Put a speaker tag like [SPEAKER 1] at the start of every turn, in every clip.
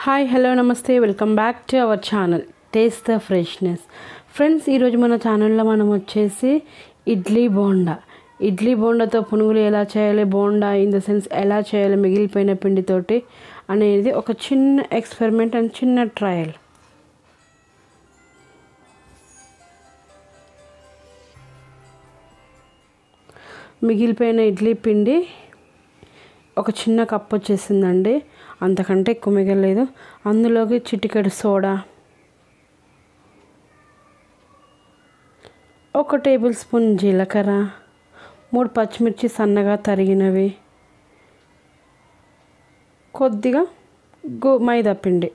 [SPEAKER 1] Hi hello నమస్తే welcome back to our channel taste the freshness. Friends, ఈరోజు మన ఛానల్లో మనం వచ్చేసి ఇడ్లీ బోండాతో పునుగులు ఎలా చేయాలి, బోండా ఇన్ ద సెన్స్ ఎలా చేయాలి మిగిలిపోయిన పిండితోటి అనేది ఒక చిన్న ఎక్స్పెరిమెంట్ అండ్ చిన్న ట్రయల్. మిగిలిపోయిన ఇడ్లీ పిండి ఒక చిన్న కప్ వచ్చేసిందండి, అంతకంటే ఎక్కువ మిగలలేదు. అందులోకి చిటికెడు సోడా, 1 టేబుల్ స్పూన్ జీలకర్ర, 3 పచ్చిమిర్చి సన్నగా తరిగినవి, కొద్దిగా మైదా పిండి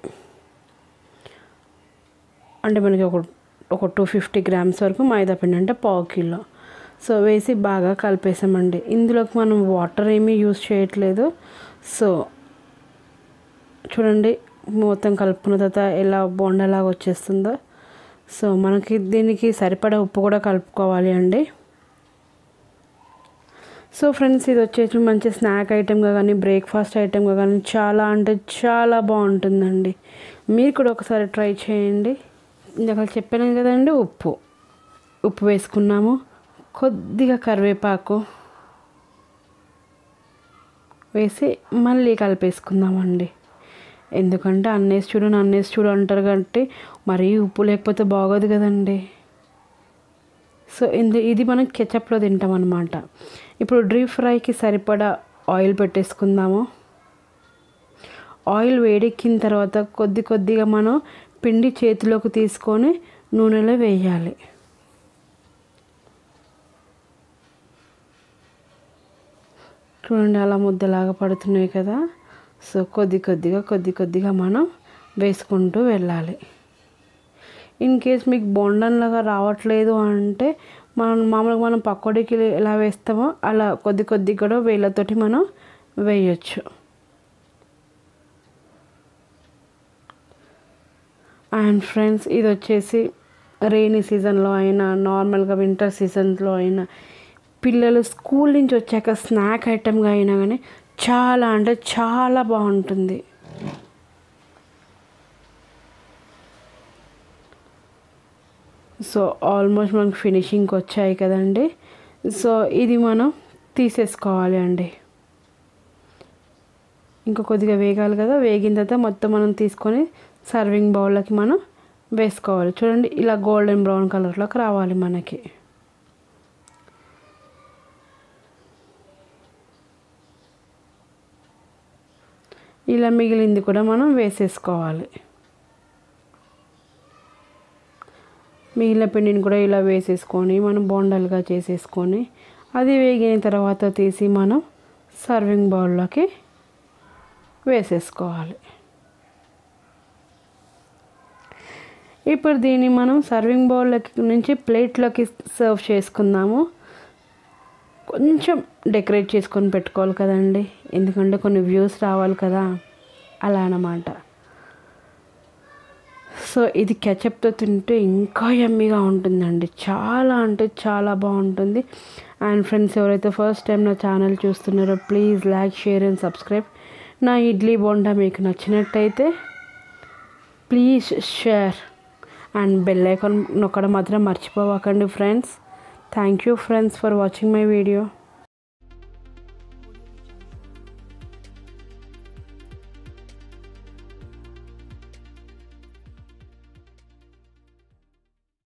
[SPEAKER 1] అంటే మనకి ఒక 250 గ్రామ్స్ వరకు మైదా పిండి అంటే 1/2 కిలో. సో వేసి బాగా కలిపేసామండి. ఇందులోకి మనం వాటర్ ఏమీ యూజ్ చేయట్లేదు. సో చూడండి, మొత్తం కలుపుకున్న తర్వాత ఎలా బోండాలాగా వచ్చేస్తుందో. సో మనకి దీనికి సరిపడా ఉప్పు కూడా కలుపుకోవాలి అండి. సో ఫ్రెండ్స్, ఇది వచ్చేసి మంచి స్నాక్ ఐటెంగా కానీ బ్రేక్ఫాస్ట్ ఐటెంగా కానీ చాలా అంటే చాలా బాగుంటుందండి. మీరు కూడా ఒకసారి ట్రై చేయండి. ఇందాక చెప్పాను కదండి, ఉప్పు వేసుకున్నాము, కొద్దిగా కరివేపాకు వేసి మళ్ళీ కలిపేసుకుందామండి. ఎందుకంటే అన్నేసి చూడు అంటారు కాబట్టి మరీ ఉప్పు లేకపోతే బాగోదు కదండి. సో ఇది మనం కెచప్లో తింటాం అన్నమాట. ఇప్పుడు డీప్ ఫ్రైకి సరిపడా ఆయిల్ పెట్టేసుకుందాము. ఆయిల్ వేడెక్కిన తర్వాత కొద్దిగా మనం పిండి చేతిలోకి తీసుకొని నూనెలో వేయాలి. చూడండి, అలా ముద్దలాగా పడుతున్నాయి కదా. సో కొద్దిగా మనం వేసుకుంటూ వెళ్ళాలి. ఇన్ కేస్ మీకు బొండంలాగా రావట్లేదు అంటే మనం పకోడీకి ఎలా వేస్తామో అలా కొద్ది కూడా వేళ్ళతోటి మనం వేయచ్చు. అండ్ ఫ్రెండ్స్, ఇది వచ్చేసి రెయినీ సీజన్లో అయినా నార్మల్గా వింటర్ సీజన్లో అయినా పిల్లలు స్కూల్ నుంచి వచ్చాక స్నాక్ ఐటెంగా అయినా కానీ చాలా అంటే చాలా బాగుంటుంది. సో ఆల్మోస్ట్ మనకు ఫినిషింగ్కి వచ్చాయి కదండి. సో ఇది మనం తీసేసుకోవాలి అండి. ఇంకా కొద్దిగా వేగాలి కదా. వేగిన తర్వాత మొత్తం మనం తీసుకొని సర్వింగ్ బౌల్లోకి మనం వేసుకోవాలి. చూడండి, ఇలా గోల్డెన్ బ్రౌన్ కలర్లోకి రావాలి మనకి. ఇలా మిగిలింది కూడా మనం వేసేసుకోవాలి. మిగిలిన పిండిని కూడా ఇలా వేసేసుకొని మనం బోండాలుగా చేసేసుకొని అది వేగిన తర్వాత తీసి మనం సర్వింగ్ బౌల్లోకి వేసేసుకోవాలి. ఇప్పుడు దీన్ని మనం సర్వింగ్ బౌల్లోకి నుంచి ప్లేట్లోకి సర్వ్ చేసుకుందాము. కొంచెం డెకరేట్ చేసుకొని పెట్టుకోవాలి కదండి, ఎందుకంటే కొన్ని వ్యూస్ రావాలి కదా, అలా అన్నమాట. సో ఇది కెచప్తో తింటే ఇంకా యమ్మీగా ఉంటుందండి, చాలా అంటే చాలా బాగుంటుంది. అండ్ ఫ్రెండ్స్, ఎవరైతే ఫస్ట్ టైం నా ఛానల్ చూస్తున్నారో please like, share and subscribe. నా ఇడ్లీ బోండా మీకు నచ్చినట్టయితే please share and bell icon నొక్కడం మాత్రం మర్చిపోవకండి friends. Thank you friends for watching my video.